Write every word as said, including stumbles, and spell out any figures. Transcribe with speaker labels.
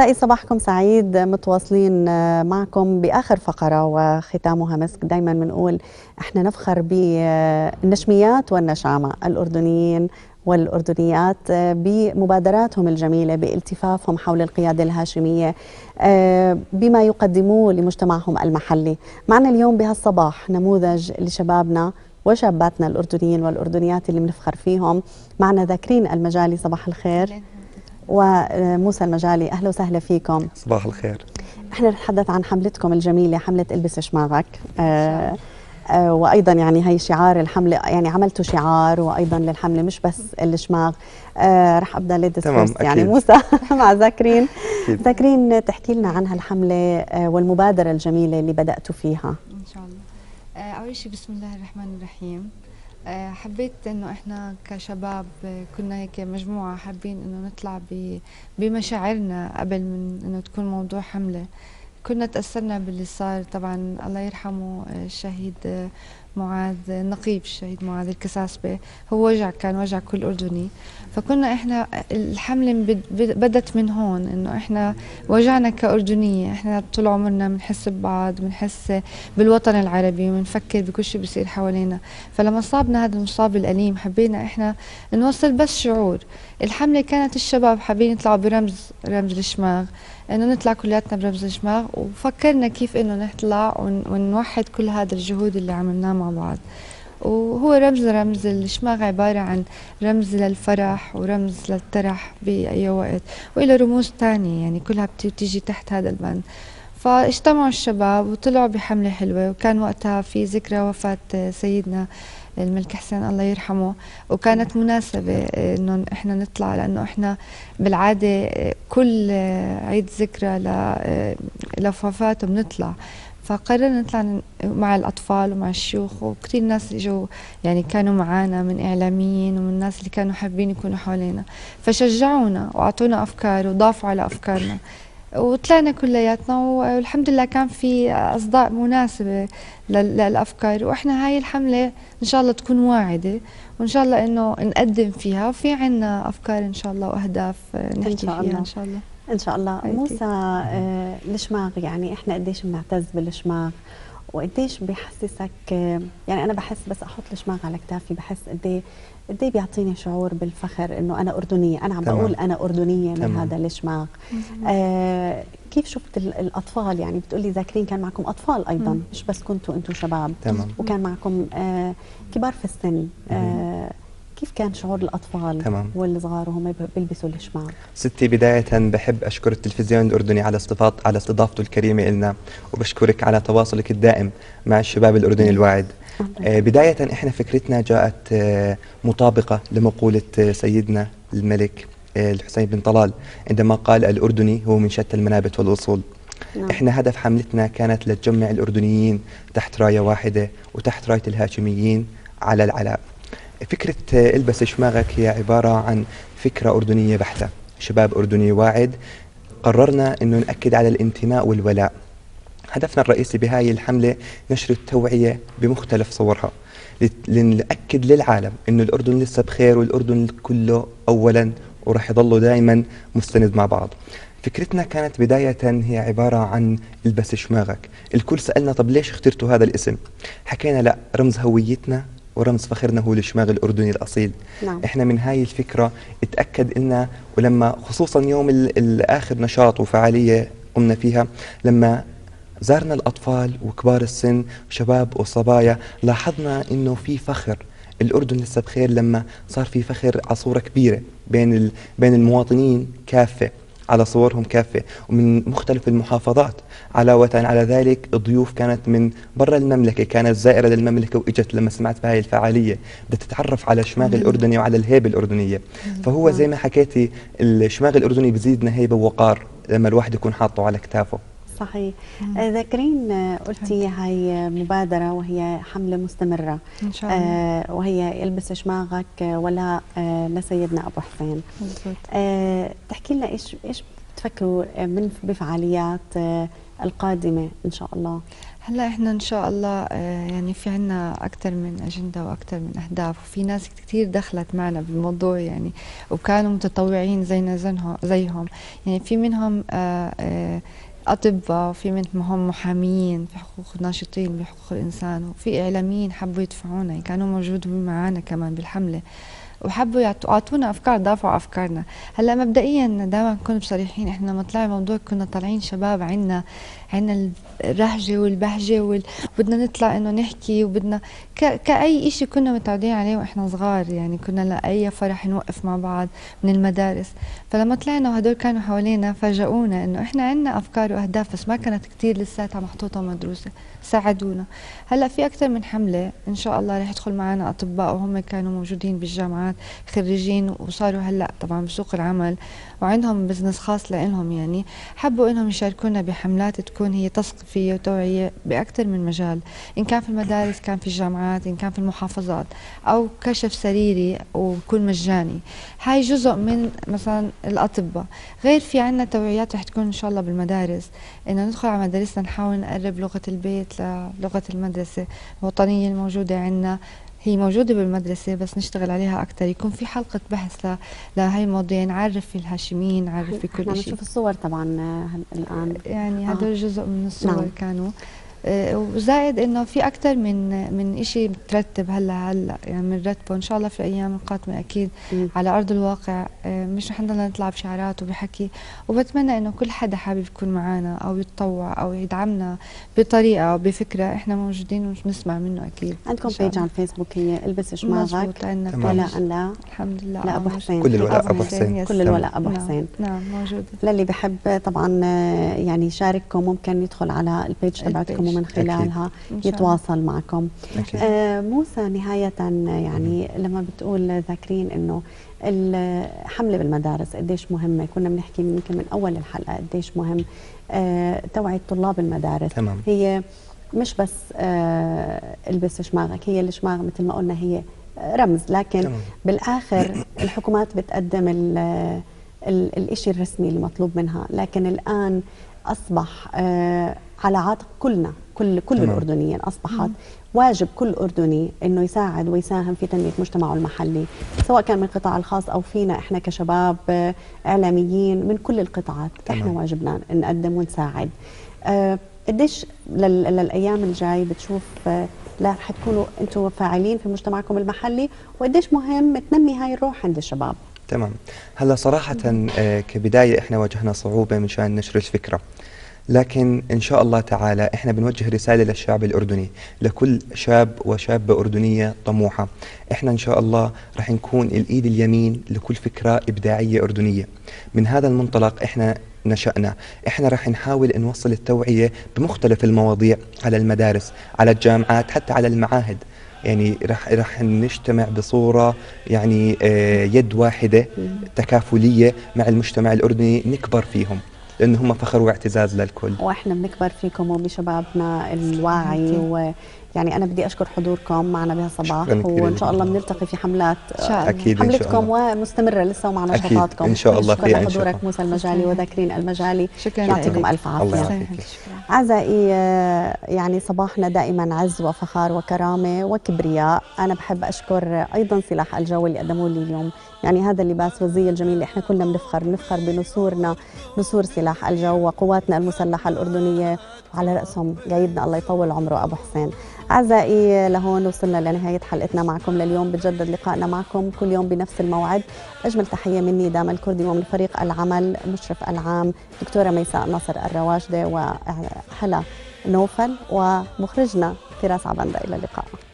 Speaker 1: أعزائي صباحكم سعيد، متواصلين معكم بآخر فقرة وختامها مسك. دايما بنقول احنا نفخر بالنشميات والنشامة الأردنيين والأردنيات بمبادراتهم الجميلة، بالتفافهم حول القيادة الهاشمية، بما يقدموه لمجتمعهم المحلي. معنا اليوم بهالصباح نموذج لشبابنا وشاباتنا الأردنيين والأردنيات اللي بنفخر فيهم. معنا ذاكرين المجالي، صباح الخير، وموسى المجالي، أهلا وسهلا فيكم.
Speaker 2: صباح الخير.
Speaker 1: احنا نتحدث عن حملتكم الجميلة، حملة البس شماغك. آه آه وأيضا يعني هي شعار الحملة، يعني عملتوا شعار وأيضا للحملة مش بس الشماغ. آه رح أبدأ ليديز فيرست، يعني موسى مع ذاكرين. ذاكرين تحكي لنا عن هالحملة آه والمبادرة الجميلة اللي بدأتوا فيها.
Speaker 3: إن شاء الله. آه أول شيء بسم الله الرحمن الرحيم. أه حبيت انه احنا كشباب كنا هيك مجموعه حابين انه نطلع بمشاعرنا قبل من انه تكون موضوع حمله. كنا تاثرنا باللي صار، طبعا الله يرحمه الشهيد معاذ النقيب، الشهيد معاذ الكساسبه، هو وجع، كان وجع كل اردني. فكنا احنا الحمله بدت من هون، انه احنا وجعنا كاردنيه، احنا طول عمرنا بنحس ببعض، بنحس بالوطن العربي وبنفكر بكل شيء بيصير حوالينا. فلما صابنا هذا المصاب الاليم حبينا احنا نوصل بس شعور. الحمله كانت الشباب حابين يطلعوا برمز رمز الشماغ، انه نطلع كلياتنا برمز الشماغ، وفكرنا كيف انه نطلع ونوحد كل هذا الجهود اللي عملناه مع بعض. وهو رمز رمز الشماغ عبارة عن رمز للفرح ورمز للترح بأي وقت، وإلى رموز تانية يعني كلها بتيجي تحت هذا البند. فاجتمعوا الشباب وطلعوا بحملة حلوة، وكان وقتها في ذكرى وفاة سيدنا الملك حسين الله يرحمه، وكانت مناسبة انه احنا نطلع، لانه احنا بالعادة كل عيد ذكرى لوفاته بنطلع. فقررنا نطلع مع الأطفال ومع الشيوخ، وكثير ناس اجوا يعني كانوا معنا من إعلاميين ومن الناس اللي كانوا حابين يكونوا حوالينا، فشجعونا وأعطونا أفكار وضافوا على أفكارنا، وطلعنا كلياتنا. والحمد لله كان في أصداء مناسبة للأفكار. وإحنا هاي الحملة إن شاء الله تكون واعدة، وإن شاء الله إنه نقدم فيها، وفي عنا أفكار إن شاء الله وأهداف نحكي فيها إن شاء الله.
Speaker 1: إن شاء الله. موسى، آه الشماغ، يعني إحنا قديش بنعتز بالشماغ وقديش بيحسسك، آه يعني أنا بحس بس أحط الشماغ على كتافي بحس قديه قديه بيعطيني شعور بالفخر إنه أنا أردنية، أنا عم بقول أنا أردنية من هذا الشماغ. آه كيف شفت الأطفال؟ يعني بتقولي ذاكرين كان معكم أطفال أيضا، مم. مش بس كنتوا أنتوا شباب.
Speaker 2: تمام.
Speaker 1: وكان معكم آه كبار في السن. آه كيف كان شعور الأطفال تمام. والصغار وهم بيلبسوا الشماغ؟ ستي،
Speaker 2: بداية بحب أشكر التلفزيون الأردني على استضافة على استضافته الكريمة لنا، وبشكرك على تواصلك الدائم مع الشباب الأردني الواعد. آه بداية إحنا فكرتنا جاءت آه مطابقة لمقولة آه سيدنا الملك آه الحسين بن طلال عندما قال الأردني هو من شتى المنابت والأصول. نعم. إحنا هدف حملتنا كانت لتجمع الأردنيين تحت راية واحدة وتحت راية الهاشميين على العلاء. فكرة البس شماغك هي عبارة عن فكرة أردنية بحتة، شباب أردني واعد قررنا أنه نأكد على الانتماء والولاء. هدفنا الرئيسي بهاي الحملة نشر التوعية بمختلف صورها، لنأكد للعالم أنه الأردن لسه بخير، والأردن كله أولا ورح يضلوا دائما مستند مع بعض. فكرتنا كانت بداية هي عبارة عن البس شماغك. الكل سألنا طب ليش اخترتوا هذا الاسم؟ حكينا لا، رمز هويتنا ورمز فخرنا هو الشماغ الأردني الأصيل. نعم. إحنا من هاي الفكرة اتأكد إلنا، ولما خصوصا يوم الآخر نشاط وفعالية قمنا فيها، لما زارنا الأطفال وكبار السن شباب وصبايا، لاحظنا إنه في فخر، الأردن لسه بخير، لما صار في فخر على صورة كبيرة بين بين المواطنين كافة، على صورهم كافة ومن مختلف المحافظات. علاوة على ذلك الضيوف كانت من برا المملكة، كانت زائرة للمملكة وإجت لما سمعت بهاي الفعالية بدها تتعرف على الشماغ الأردني وعلى الهيبة الأردنية. فهو زي ما حكيتي الشماغ الأردني بزيدنا هيبة ووقار لما الواحد يكون حاطه على كتافه.
Speaker 1: صحيح. ذاكرين قلتي هاي مبادرة وهي حملة مستمرة إن شاء الله، آه وهي البس شماغك ولا آه لسيدنا أبو حسين. آه تحكي لنا إيش إيش بتفكروا من بفعاليات آه القادمة إن شاء الله؟
Speaker 3: هلا احنا ان شاء الله آه، يعني في عنا اكثر من اجنده واكثر من اهداف، وفي ناس كثير دخلت معنا بالموضوع يعني، وكانوا متطوعين زينا زنهم زيهم. يعني في منهم آه، آه، أطباء، وفي منهم محامين في حقوق ناشطين بحقوق الإنسان، وفي إعلاميين حبوا يدفعونا، يعني كانوا موجودين معنا كمان بالحملة، وحبوا يعطونا افكار، دافعوا افكارنا. هلا مبدئيا دائما نكون بصريحين، احنا لما طلع الموضوع كنا طالعين شباب، عنا عنا الرهجه والبهجه وال... بدنا نطلع انه نحكي، وبدنا ك... كاي شيء كنا متعودين عليه واحنا صغار، يعني كنا لاي فرح نوقف مع بعض من المدارس. فلما طلعنا وهدول كانوا حوالينا فاجئونا انه احنا عنا افكار واهداف، بس ما كانت كثير لساتها محطوطه ومدروسه، ساعدونا. هلا في اكثر من حمله ان شاء الله رح يدخل معنا اطباء، وهم كانوا موجودين بالجامعات خريجين وصاروا هلا طبعا بسوق العمل وعندهم بزنس خاص لهم، يعني حبوا انهم يشاركونا بحملات تكون هي تثقيفيه وتوعيه باكثر من مجال، ان كان في المدارس، كان في الجامعات، ان كان في المحافظات، او كشف سريري ويكون مجاني. هاي جزء من مثلا الاطباء. غير في عندنا توعيات رح تكون ان شاء الله بالمدارس، انه ندخل على مدارسنا نحاول نقرب لغه البيت للغه المدرسه الوطنيه الموجوده عندنا، هي موجودة بالمدرسة بس نشتغل عليها أكثر، يكون في حلقة بحث ل... لهي المواضيع، نعرف في الهاشميين، نعرف في كل شيء.
Speaker 1: نشوف الصور طبعا الآن،
Speaker 3: يعني هدول آه. جزء من الصور نعم. كانوا آه، وزائد انه في اكثر من من شيء مترتب هلا هلا يعني بنرتبه ان شاء الله في الايام القادمه اكيد م. على ارض الواقع. آه، مش رح نضل نطلع بشعارات وبحكي، وبتمنى انه كل حدا حابب يكون معنا او يتطوع او يدعمنا بطريقه او بفكره، احنا موجودين ونسمع منه اكيد.
Speaker 1: عندكم بيج على الفيسبوك هي البس شماغك
Speaker 3: ولا
Speaker 1: ان لا؟
Speaker 3: الحمد لله
Speaker 1: لا ابو حسين،
Speaker 2: كل الولاء ابو حسين،
Speaker 1: كل الولاء ابو حسين.
Speaker 3: نعم, نعم موجوده.
Speaker 1: للي بحب طبعا يعني يشارككم ممكن يدخل على البيج تبعتكم ومن خلالها يتواصل معكم. آه موسى، نهاية يعني لما بتقول ذاكرين انه الحملة بالمدارس قديش مهمة، كنا بنحكي يمكن من اول الحلقة قديش مهم آه توعية طلاب المدارس.
Speaker 2: تمام.
Speaker 1: هي مش بس آه البس شماغك، هي الشماغ مثل ما قلنا هي رمز، لكن تمام. بالاخر الحكومات بتقدم ال ال الاشي الرسمي المطلوب منها، لكن الان اصبح آه على عاتق كلنا، كل كل تمام. الاردنيين اصبحت مم. واجب كل اردني انه يساعد ويساهم في تنميه مجتمعه المحلي، سواء كان من القطاع الخاص او فينا احنا كشباب آه اعلاميين من كل القطاعات. تمام. احنا واجبنا نقدم ونساعد. آه قديش للايام الجاي بتشوف آه لا رح تكونوا انتم فاعلين في مجتمعكم المحلي، وقديش مهم تنمي هاي الروح عند الشباب؟
Speaker 2: تمام. هلا صراحة آه كبداية احنا واجهنا صعوبة من شان نشر الفكرة، لكن إن شاء الله تعالى إحنا بنوجه رسالة للشعب الأردني، لكل شاب وشابة أردنية طموحة. إحنا إن شاء الله رح نكون الإيد اليمين لكل فكرة إبداعية أردنية. من هذا المنطلق إحنا نشأنا، إحنا رح نحاول نوصل التوعية بمختلف المواضيع على المدارس، على الجامعات، حتى على المعاهد. يعني رح رح نجتمع بصورة يعني آه يد واحدة تكافلية مع المجتمع الأردني، نكبر فيهم لأن هم فخر واعتزاز للكل،
Speaker 1: واحنا بنكبر فيكم وبشبابنا الواعي. ويعني انا بدي اشكر حضوركم معنا بهالصباح، وان شاء الله بنلتقي في حملات
Speaker 2: اكيد
Speaker 1: حملتكم ومستمره لسه ومع نشاطاتكم
Speaker 2: ان شاء الله.
Speaker 1: شكرا لحضورك موسى المجالي وذاكرين المجالي،
Speaker 3: شكرا،
Speaker 1: يعطيكم الف عافيه. اعزائي، يعني صباحنا دائما عز وفخار وكرامه وكبرياء. انا بحب اشكر ايضا سلاح الجو اللي قدموا لي اليوم يعني هذا اللباس والزي الجميل اللي احنا كلنا بنفخر بنفخر بنسورنا، نسور سلاح الجو وقواتنا المسلحه الاردنيه، وعلى راسهم قايدنا الله يطول عمره ابو حسين. اعزائي، لهون وصلنا لنهايه حلقتنا معكم لليوم. بتجدد لقائنا معكم كل يوم بنفس الموعد. اجمل تحيه مني دام الكردي ومن فريق العمل المشرف العام دكتوره ميساء ناصر الرواشده، وهلا نوفل، ومخرجنا فراس عبنده. الى اللقاء.